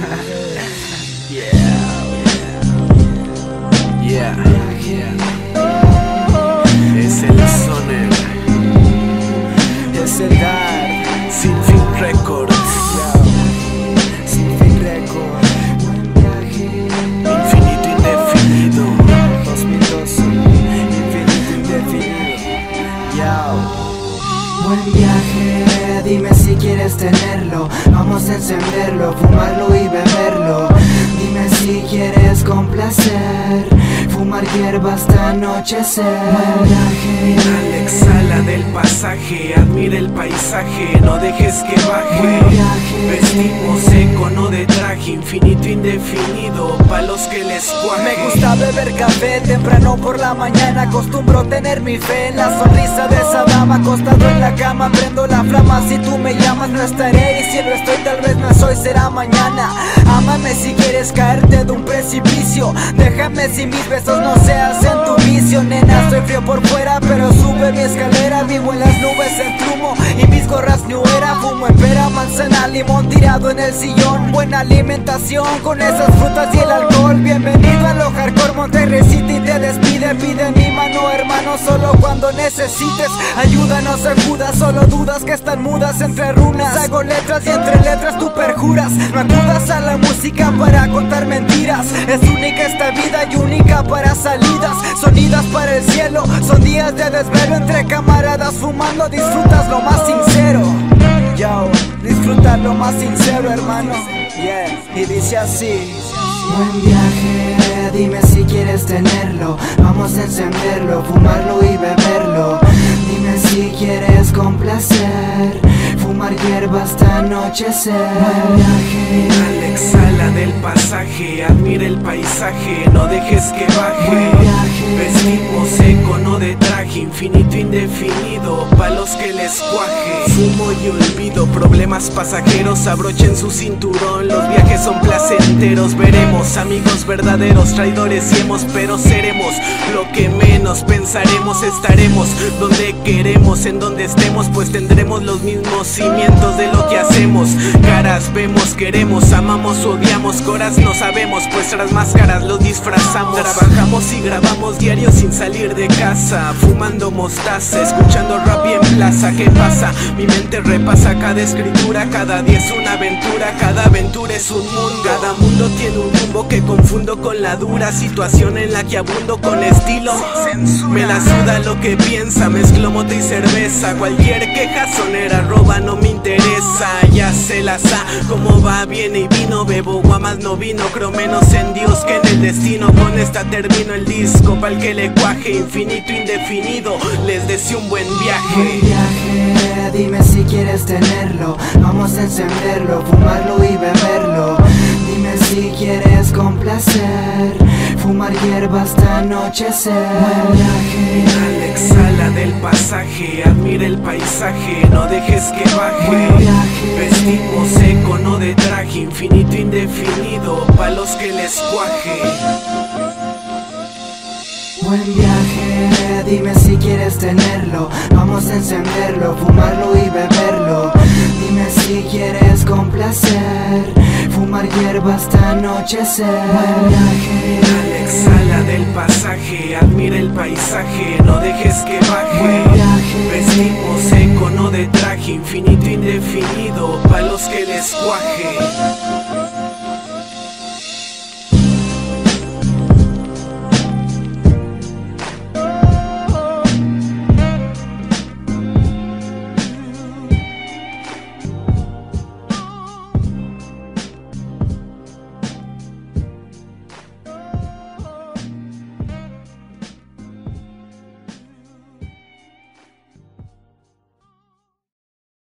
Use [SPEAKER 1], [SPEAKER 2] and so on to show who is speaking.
[SPEAKER 1] Es el Soner,
[SPEAKER 2] es el Dar,
[SPEAKER 1] Sin Fin Records,
[SPEAKER 2] Sin Fin Records,
[SPEAKER 1] Infinito Indefinido,
[SPEAKER 2] 2012, Infinito Indefinido. Buen viaje, dime si quieres tenerlo. Vamos a encenderlo, fumarlo y beberlo. Dime si quieres complacer, fumar hierba hasta anochecer. Buen viaje,
[SPEAKER 1] exhala del pasaje, admira el paisaje, no dejes que baje.
[SPEAKER 2] buen viaje,
[SPEAKER 1] Vestimos seco, no de traje, infinito indefinido, pa' los que les cuaje.
[SPEAKER 2] me gusta beber café temprano por la mañana. Acostumbro tener mi fe en la sonrisa de esa dama. Acostado en la cama, prendo la flama. Si tú me llamas no estaré, y si lo estoy tal vez no soy, será mañana. Ámame si quieres caerte de un precipicio. Déjame si mis besos no se hacen tu vicio. Nena, soy frío por fuera, pero sube mi escalera. Vivo en las nubes en humo y mis gorras new era. Fumo en pera, manzana, limón tirado en el sillón. Buena alimentación con esas frutas y el alcohol. Bienvenido a lo hardcore, Monterrey City te despide. Pide mi mano, hermano, solo cuando necesites ayuda. No se Judas, solo dudas que están mudas entre runas. Hago letras y entre letras tú perjuras. No acudas a la música para contar mentiras. Es única esta vida y única para salidas. Sonidas para el cielo, son días de desvelo entre camaradas fumando. Disfrutas lo más sincero. Yo, disfrutar lo más sincero, hermano. Y dice así. Buen viaje, dime si quieres tenerlo. Vamos a encenderlo, fumarlo y beberlo. Dime si quieres complacer, fumar hierba hasta anochecer. Buen viaje,
[SPEAKER 1] exhala del pasaje, admira el paisaje, no dejes que baje.
[SPEAKER 2] buen viaje,
[SPEAKER 1] Vestimos seco, no de traje, infinito indefinido, pa' los que les cuaje. Fumo y olvido problemas pasajeros, abrochen su cinturón, los viajes son placenteros. Veremos amigos verdaderos, traidores y hemos, pero seremos lo que menos pensaremos. Estaremos donde queremos, en donde estemos, pues tendremos los mismos cimientos de lo que hacemos. Caras vemos, queremos, amamos, odiamos, coras no sabemos, pues tras máscaras los disfrazamos. Trabajamos y grabamos diario sin salir de casa, fumando mostaza, escuchando rap y en plaza. ¿Qué pasa? Mi mente repasa cada escritura, cada día es una aventura, cada aventura es un mundo. Cada mundo tiene un rumbo que confundo con la dura situación en la que abundo con estilo. Me la suda lo que piensa, mezclo mote y cerveza. Cualquier queja sonera roba no me interesa. Ya se la sa, como va, viene y vino. Bebo guamas, no vino, creo menos en Dios que en el destino. Con esta termino el disco, pa'l que le cuaje. Infinito indefinido, les deseo un buen viaje.
[SPEAKER 2] buen viaje, dime si quieres tenerlo. Vamos a encenderlo, fumarlo y beberlo. Dime si quieres complacer, fumar hierba hasta anochecer. Buen viaje,
[SPEAKER 1] exhala del pasaje, admira el paisaje, no dejes que baje.
[SPEAKER 2] buen viaje,
[SPEAKER 1] Vestimos seco, no de traje, infinito indefinido, pa' los que les cuaje.
[SPEAKER 2] buen viaje, dime si quieres tenerlo. Vamos a encenderlo, fumarlo y beberlo. Dime si quieres complacer, fumar hierba hasta anochecer. Buen viaje,
[SPEAKER 1] Exhala del pasaje, admira el paisaje, no dejes que baje.
[SPEAKER 2] buen viaje,
[SPEAKER 1] Vestimos seco, no de traje, infinito indefinido, pa' los que les cuaje.